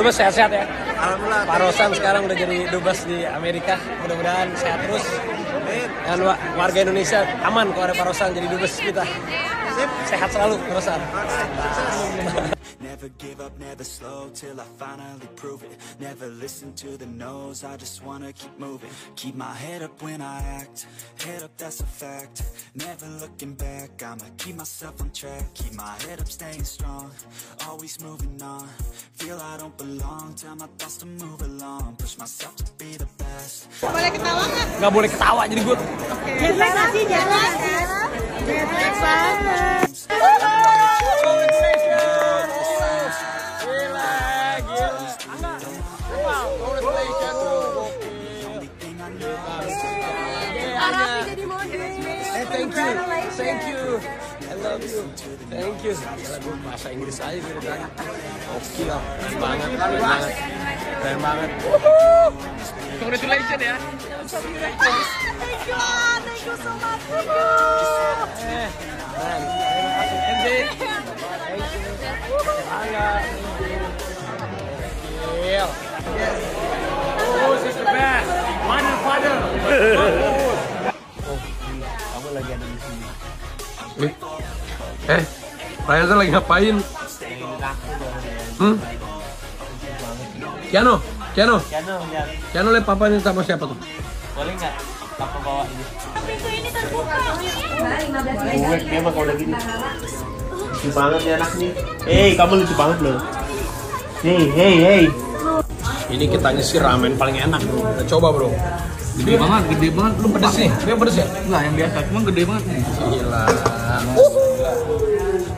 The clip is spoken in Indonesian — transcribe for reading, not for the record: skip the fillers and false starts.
Dubes sehat-sehat ya. Alhamdulillah. Pak Rosan sekarang udah jadi dubes di Amerika. Mudah-mudahan sehat terus. Dan warga Indonesia aman kalau ada Pak Rosan jadi dubes kita. Sehat selalu Pak Rosan. Never give up, never slow till I finally prove it. Never listen to the no's, I just wanna keep moving. Keep my head up when I act, head up that's a fact. Never looking back, I'ma keep myself on track. Keep my head up staying strong, always moving on. Feel I don't belong, tell my thoughts to move along. Push myself to be the best. Boleh ketawa nggak? Nggak boleh ketawa jadi gue. Bebek nanti jalan. Bebek banget. Thank you. I love you. Thank you. Gue bahasa Inggris aja gitu kan. Oke lah, keren banget, keren banget. Congratulations ya. Thank you so much. NJ. Angga. Oh, she's the best. Father. Kamu lagi ada di sini. Ryan lagi ngapain? Kiano lihat papa ini sama siapa tuh? Boleh nggak? Papa bawa ini. Pintu ini terbuka. Gue kayak bakal udah gini. Lucu banget ya anak nih. Kamu lucu banget loh. Hey. Ini kita ngisi ramen paling enak bro. Kita coba bro. Gede banget. Lu Pedes nih, dia pedes ya? Enggak, yang biasa, cuma gede banget nih. Gila.